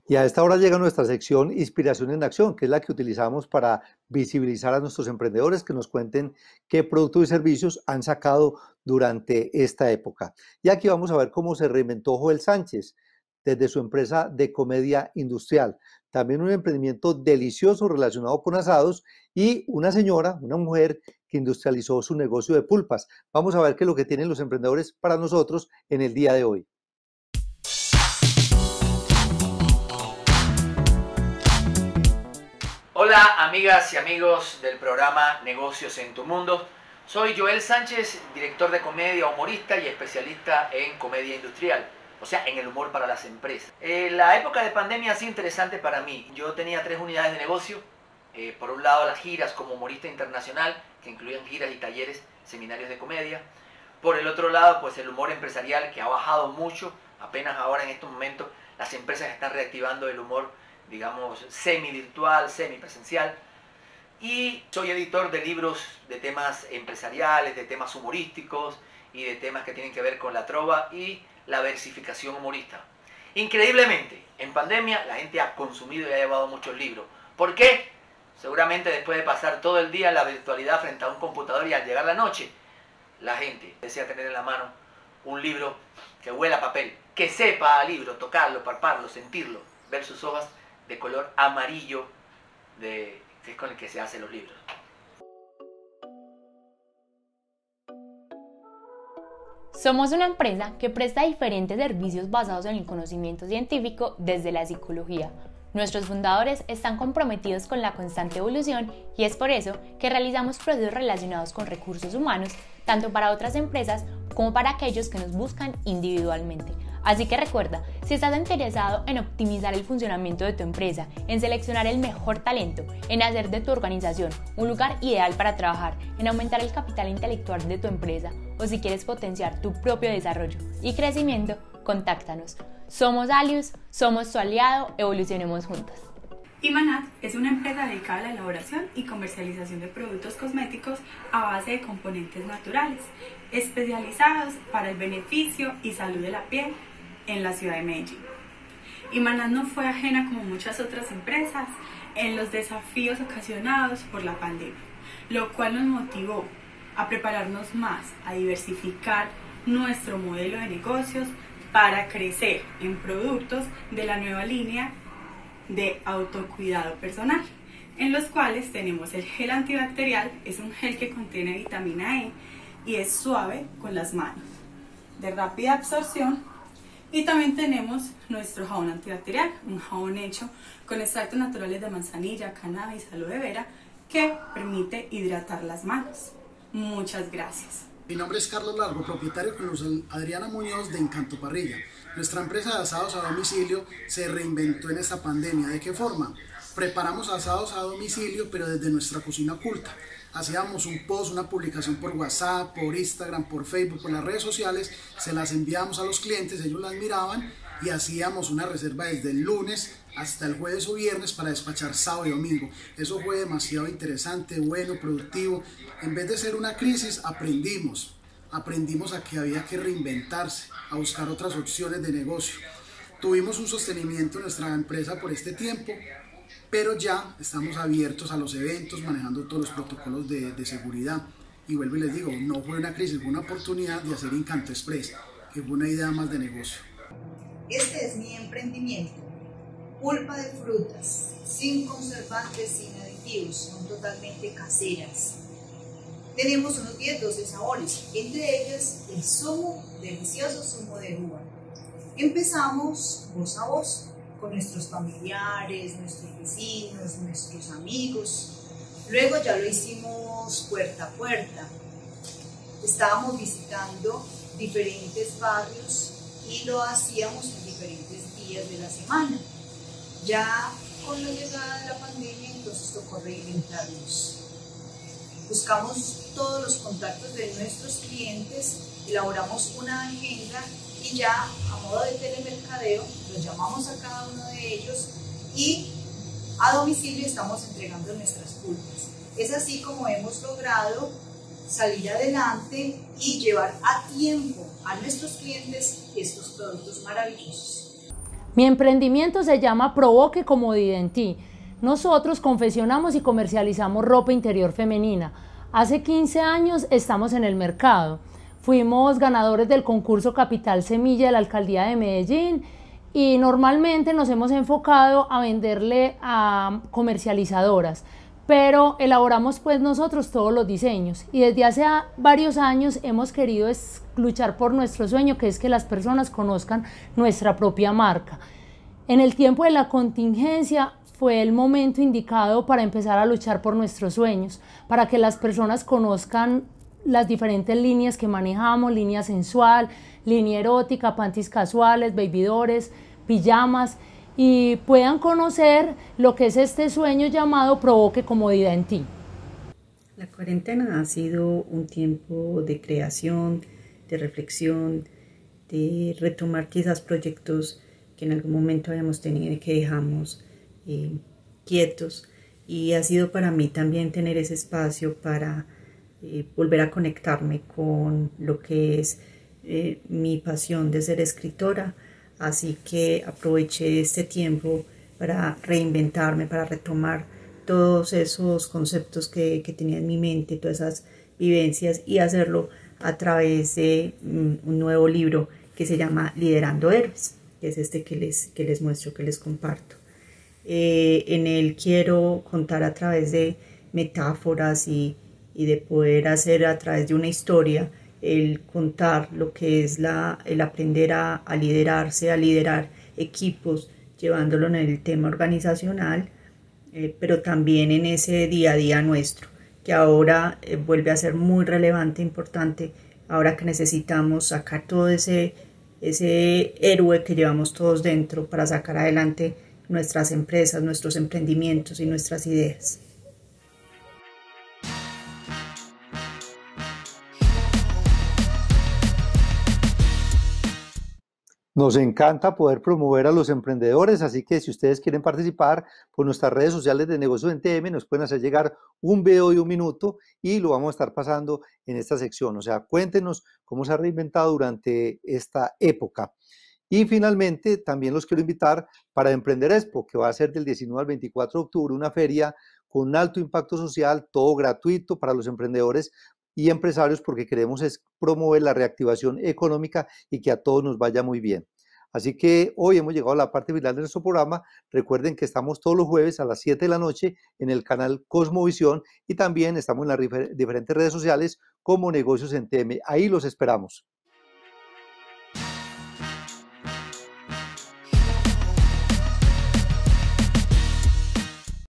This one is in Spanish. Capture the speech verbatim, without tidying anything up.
Y a esta hora llega nuestra sección Inspiración en Acción, que es la que utilizamos para visibilizar a nuestros emprendedores que nos cuenten qué productos y servicios han sacado durante esta época. Y aquí vamos a ver cómo se reinventó Joel Sánchez desde su empresa de comedia industrial. También un emprendimiento delicioso relacionado con asados y una señora, una mujer que industrializó su negocio de pulpas. Vamos a ver qué es lo que tienen los emprendedores para nosotros en el día de hoy. Hola amigas y amigos del programa Negocios en tu Mundo. Soy Joel Sánchez, director de comedia, humorista y especialista en comedia industrial, o sea, en el humor para las empresas. Eh, la época de pandemia ha sido interesante para mí. Yo tenía tres unidades de negocio. Eh, por un lado, las giras como humorista internacional, que incluían giras y talleres, seminarios de comedia. Por el otro lado, pues el humor empresarial, que ha bajado mucho. Apenas ahora en estos momentos las empresas están reactivando el humor, digamos, semi-virtual, semi-presencial. Y soy editor de libros de temas empresariales, de temas humorísticos y de temas que tienen que ver con la trova y la versificación humorista. Increíblemente, en pandemia la gente ha consumido y ha llevado muchos libros. ¿Por qué? Seguramente después de pasar todo el día en la virtualidad frente a un computador y al llegar la noche, la gente desea tener en la mano un libro que huela a papel, que sepa a libro, tocarlo, palparlo, sentirlo, ver sus hojas de color amarillo, de, que es con el que se hacen los libros. Somos una empresa que presta diferentes servicios basados en el conocimiento científico desde la psicología. Nuestros fundadores están comprometidos con la constante evolución y es por eso que realizamos procesos relacionados con recursos humanos, tanto para otras empresas como para aquellos que nos buscan individualmente. Así que recuerda, si estás interesado en optimizar el funcionamiento de tu empresa, en seleccionar el mejor talento, en hacer de tu organización un lugar ideal para trabajar, en aumentar el capital intelectual de tu empresa o si quieres potenciar tu propio desarrollo y crecimiento, contáctanos. Somos Alius, somos tu aliado, evolucionemos juntos. Imanat es una empresa dedicada a la elaboración y comercialización de productos cosméticos a base de componentes naturales, especializados para el beneficio y salud de la piel en la ciudad de Medellín. Imanat no fue ajena, como muchas otras empresas, en los desafíos ocasionados por la pandemia, lo cual nos motivó a prepararnos más, a diversificar nuestro modelo de negocios para crecer en productos de la nueva línea de autocuidado personal, en los cuales tenemos el gel antibacterial, es un gel que contiene vitamina E y es suave con las manos, de rápida absorción, y también tenemos nuestro jabón antibacterial, un jabón hecho con extractos naturales de manzanilla, cannabis, aloe vera, que permite hidratar las manos. Muchas gracias. Mi nombre es Carlos Largo, propietario con Luz Adriana Muñoz de Encanto Parrilla. Nuestra empresa de asados a domicilio se reinventó en esta pandemia. ¿De qué forma? Preparamos asados a domicilio, pero desde nuestra cocina oculta. Hacíamos un post, una publicación por WhatsApp, por Instagram, por Facebook, por las redes sociales, se las enviábamos a los clientes, ellos las miraban y hacíamos una reserva desde el lunes hasta el jueves o viernes para despachar sábado y domingo. Eso fue demasiado interesante, bueno, productivo. En vez de ser una crisis, aprendimos. Aprendimos a que había que reinventarse, a buscar otras opciones de negocio. Tuvimos un sostenimiento en nuestra empresa por este tiempo, pero ya estamos abiertos a los eventos, manejando todos los protocolos de, de seguridad. Y vuelvo y les digo, no fue una crisis, fue una oportunidad de hacer Encanto Express, que fue una idea más de negocio. Este es mi emprendimiento. Pulpa de frutas, sin conservantes, sin aditivos, son totalmente caseras. Tenemos unos diez, doce sabores, entre ellos el zumo, delicioso zumo de uva. Empezamos voz a voz con nuestros familiares, nuestros vecinos, nuestros amigos. Luego ya lo hicimos puerta a puerta. Estábamos visitando diferentes barrios y lo hacíamos en diferentes días de la semana. Ya con la llegada de la pandemia, entonces tocó reinventarnos. Buscamos todos los contactos de nuestros clientes, elaboramos una agenda y ya a modo de telemercadeo los llamamos a cada uno de ellos y a domicilio estamos entregando nuestras pulpas. Es así como hemos logrado salir adelante y llevar a tiempo a nuestros clientes estos productos maravillosos. Mi emprendimiento se llama Provoque Comodidad en Ti. Nosotros confeccionamos y comercializamos ropa interior femenina. Hace quince años estamos en el mercado. Fuimos ganadores del concurso Capital Semilla de la Alcaldía de Medellín y normalmente nos hemos enfocado a venderle a comercializadoras, pero elaboramos pues nosotros todos los diseños y desde hace varios años hemos querido es luchar por nuestro sueño, que es que las personas conozcan nuestra propia marca. En el tiempo de la contingencia fue el momento indicado para empezar a luchar por nuestros sueños, para que las personas conozcan las diferentes líneas que manejamos, línea sensual, línea erótica, panties casuales, babydoores, pijamas, y puedan conocer lo que es este sueño llamado Provoque Comodidad en Ti. La cuarentena ha sido un tiempo de creación, de reflexión, de retomar quizás proyectos que en algún momento habíamos tenido y que dejamos eh, quietos, y ha sido para mí también tener ese espacio para eh, volver a conectarme con lo que es eh, mi pasión de ser escritora, así que aproveché este tiempo para reinventarme, para retomar todos esos conceptos que, que tenía en mi mente, todas esas vivencias, y hacerlo a través de um, un nuevo libro que se llama Liderando Héroes, que es este que les, que les muestro, que les comparto. Eh, en él quiero contar a través de metáforas y, y de poder hacer a través de una historia, el contar lo que es la, el aprender a, a liderarse, a liderar equipos, llevándolo en el tema organizacional, eh, pero también en ese día a día nuestro, que ahora eh, vuelve a ser muy relevante, importante, ahora que necesitamos sacar todo ese, ese héroe que llevamos todos dentro para sacar adelante nuestras empresas, nuestros emprendimientos y nuestras ideas. Nos encanta poder promover a los emprendedores, así que si ustedes quieren participar, por nuestras redes sociales de Negocios en T M nos pueden hacer llegar un video de un minuto y lo vamos a estar pasando en esta sección. O sea, cuéntenos cómo se ha reinventado durante esta época. Y finalmente, también los quiero invitar para Emprender Expo, que va a ser del diecinueve al veinticuatro de octubre, una feria con alto impacto social, todo gratuito para los emprendedores y empresarios, porque queremos es promover la reactivación económica y que a todos nos vaya muy bien. Así que hoy hemos llegado a la parte final de nuestro programa. Recuerden que estamos todos los jueves a las siete de la noche en el canal Cosmovisión y también estamos en las diferentes redes sociales como Negocios en T M. Ahí los esperamos.